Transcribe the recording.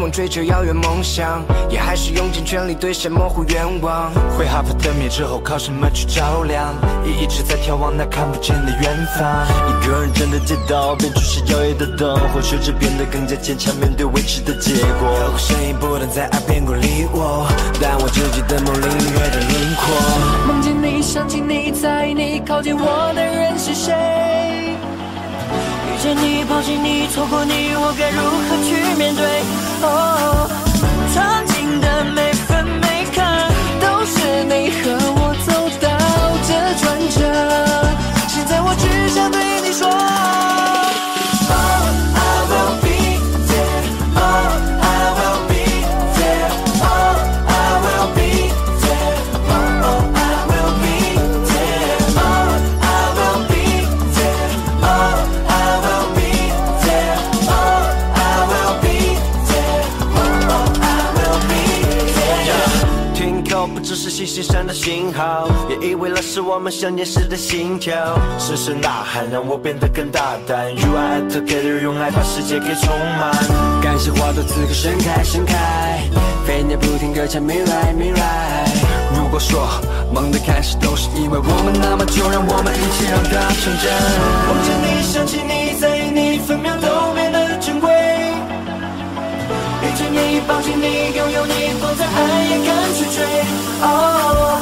用追求遥远梦想，也还是用尽全力兑现模糊愿望。 会哈佛的灭之后靠什么去照亮？也一直在眺望那看不见的远方。一个人站在街道边，注视摇曳的灯，或学着变得更加坚强，面对未知的结果。 有声音不断在耳边鼓励我，但我只记得梦里音乐的轮廓。 梦见你，想起你，在意你，靠近我的人是谁？遇见你，抛弃你，错过你，我该如何去面对？哦，曾经的每分每刻，都是你和我走到这转折。现在我只想对你说。 只是星星上的信号，也以为那是我们相见时的心跳。深深呐喊让我变得更大胆 ，You are together， 用爱把世界给充满。 感谢花朵此刻盛开盛开，飞鸟不停歌唱 Mirai Mirai。如果说梦的开始都是因为我们，那么就让我们一起让它成真。 梦见你，想起你，在意你，分秒都变得珍贵。遇见你，抱紧你，拥有你，光在爱也敢去追。哦。